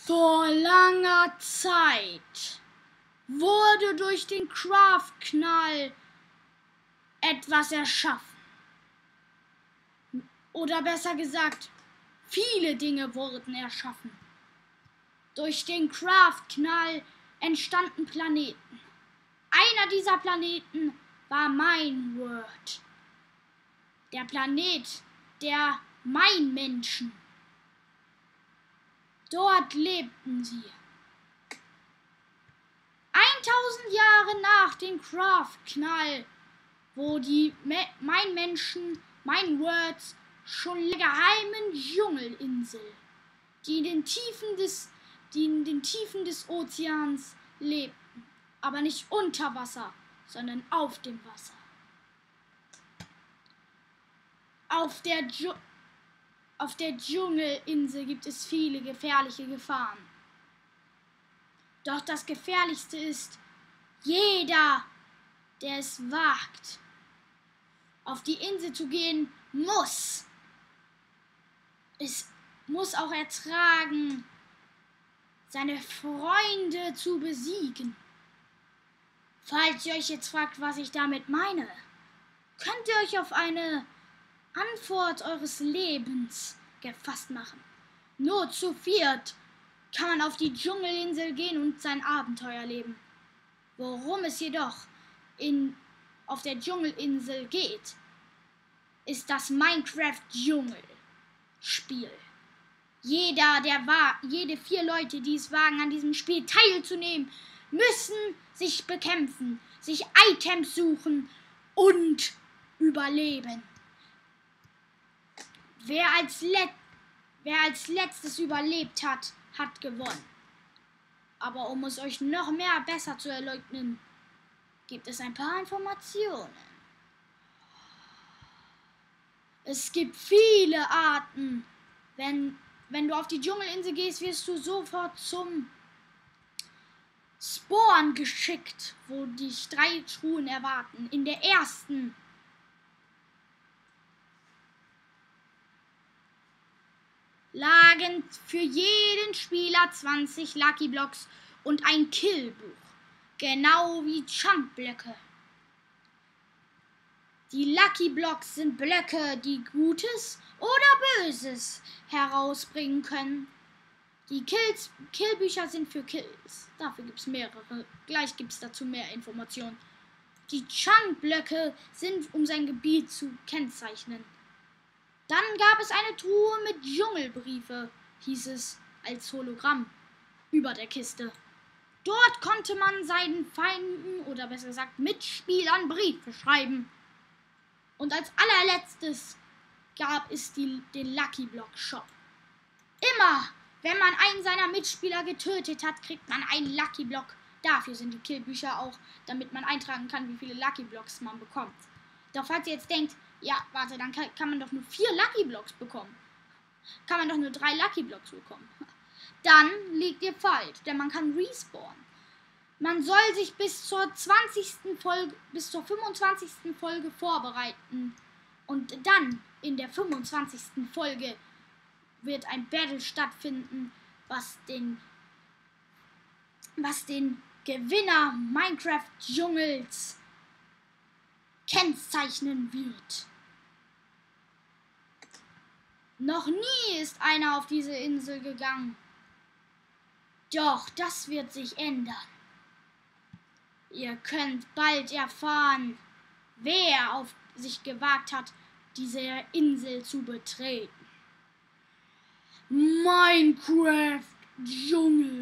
Vor langer Zeit wurde durch den Craft-Knall etwas erschaffen. Oder besser gesagt, viele Dinge wurden erschaffen. Durch den Craft-Knall entstanden Planeten. Einer dieser Planeten war Mineworld. Der Planet der Mainmenschen. Dort lebten sie. 1000 Jahre nach dem Craft-Knall, wo die Mainmenschen, Mineworlds, schon in der geheimen Dschungelinsel, die in den Tiefen des Ozeans lebten, aber nicht unter Wasser, sondern auf dem Wasser. Auf der Dschungelinsel gibt es viele gefährliche Gefahren. Doch das Gefährlichste ist, jeder, der es wagt, auf die Insel zu gehen, muss auch ertragen, seine Freunde zu besiegen. Falls ihr euch jetzt fragt, was ich damit meine, könnt ihr euch auf eine Antwort eures Lebens gefasst machen. Nur zu viert kann man auf die Dschungelinsel gehen und sein Abenteuer leben. Worum es jedoch auf der Dschungelinsel geht, ist das Minecraft-Dschungel-Spiel. Jede 4 Leute, die es wagen, an diesem Spiel teilzunehmen, müssen sich bekämpfen, sich Items suchen und überleben. Wer als letztes überlebt hat, hat gewonnen. Aber um es euch noch besser zu erläutern, gibt es ein paar Informationen. Es gibt viele Arten. Wenn du auf die Dschungelinsel gehst, wirst du sofort zum Spawn geschickt, wo dich 3 Truhen erwarten. In der ersten lagen für jeden Spieler 20 Lucky Blocks und ein Killbuch, genau wie Chunkblöcke. Die Lucky Blocks sind Blöcke, die Gutes oder Böses herausbringen können. Die Killbücher sind für Kills. Dafür gibt es mehrere. Gleich gibt es dazu mehr Informationen. Die Chunkblöcke sind, um sein Gebiet zu kennzeichnen. Dann gab es eine Truhe mit Dschungelbriefe, hieß es als Hologramm über der Kiste. Dort konnte man seinen Feinden oder besser gesagt Mitspielern Briefe schreiben. Und als allerletztes gab es den Lucky Block Shop. Immer, wenn man einen seiner Mitspieler getötet hat, kriegt man einen Lucky Block. Dafür sind die Killbücher auch, damit man eintragen kann, wie viele Lucky Blocks man bekommt. Doch falls ihr jetzt denkt, ja, warte, dann kann man doch nur 4 Lucky Blocks bekommen. Kann man doch nur 3 Lucky Blocks bekommen. Dann liegt ihr falsch, denn man kann respawnen. Man soll sich bis zur 25. Folge vorbereiten. Und dann, in der 25. Folge, wird ein Battle stattfinden, was den Gewinner Minecraft Dschungels kennzeichnen wird. Noch nie ist einer auf diese Insel gegangen. Doch das wird sich ändern. Ihr könnt bald erfahren, wer auf sich gewagt hat, diese Insel zu betreten. Minecraft Dschungel.